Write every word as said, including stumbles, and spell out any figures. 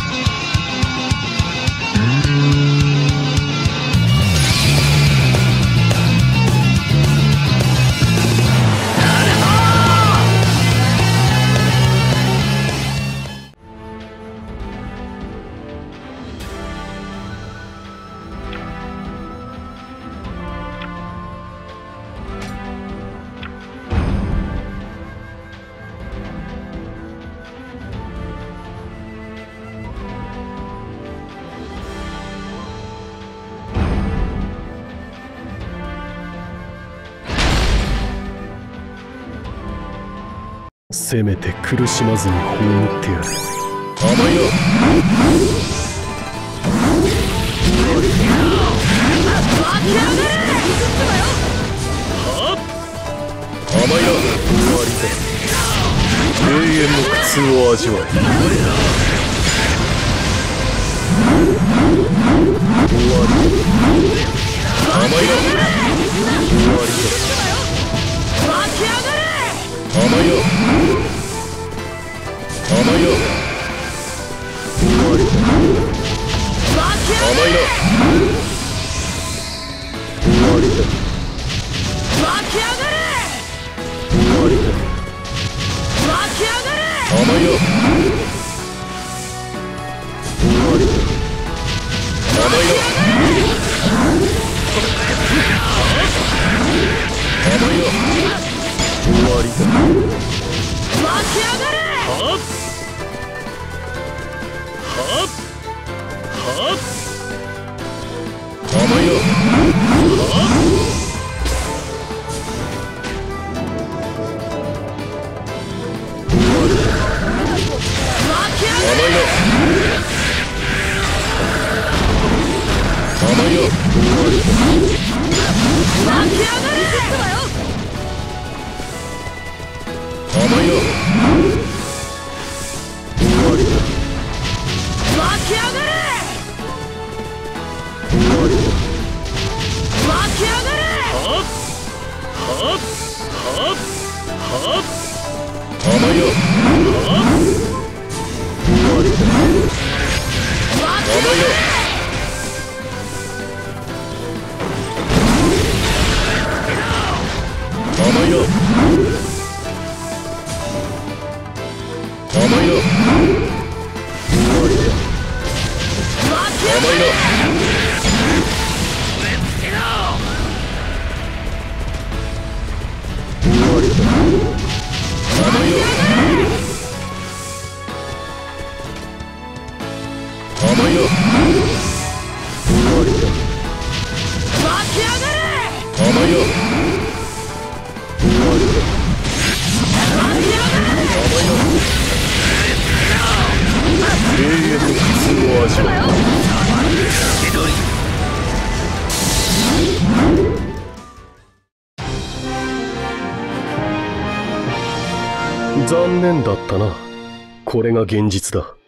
せめて苦しまずに葬ってやる。 甘いよ。甘いよ。終わりだ。永遠の苦痛を味わえ。終わりだ。甘いよ。終わりだ。甘いよ。甘いよ。終わりだ。甘いよ。終わりだ。終わりだ。甘いよ。終わりだ。甘いよ。甘いよ。終わりだ。 湧き上がれ。 はっはっはっ甘いよ。はっ甘いよ。甘いよ。 湧き上がれ。 甘いよ。終わりだ。 湧き上がれ。 終わりだ。 湧き上がれ。 はっはっはっはっ甘いよ。はっ終わりだ。甘いよ。甘いよ。甘いよ。終わりだ。甘いよ。終わりだ。甘いよ。甘いよ。終わりだ。 湧き上がれ。 甘いよ。終わりだ。甘いよ。永遠の苦痛を味わう。 残念だったな。これが現実だ。